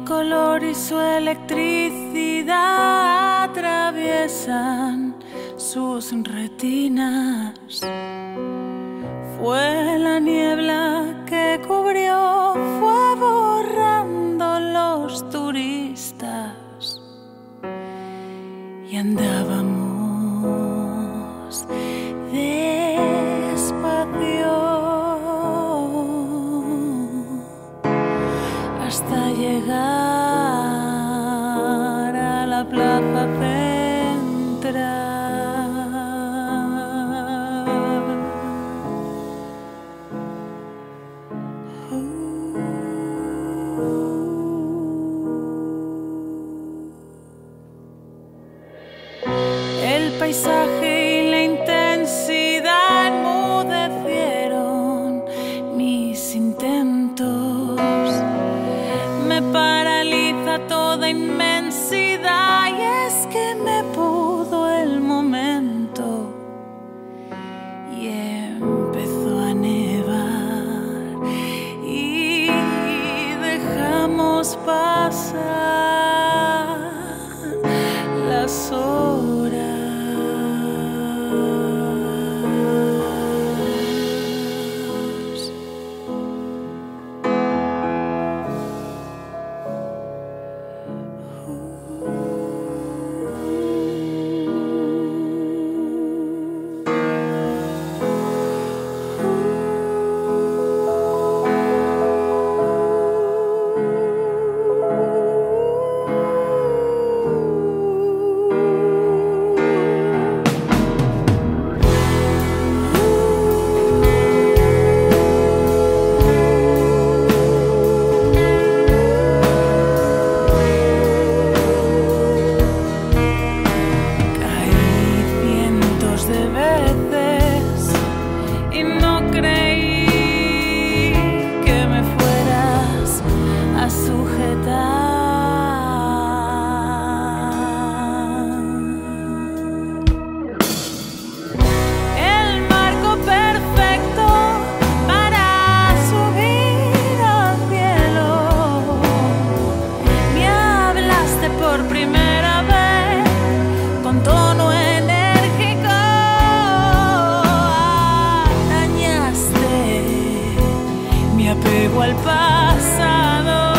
color y su electricidad atraviesan sus retinas. Fue la niebla que cubrió, fue borrando los turistas y andábamos despacio hasta llegar a la plaza central. El paisaje y la intensidad enmudecieron mis intentos. Me paraliza toda inmensidad y es que me pudo el momento y empezó a nevar y dejamos pasar las horas. Apego al pasado.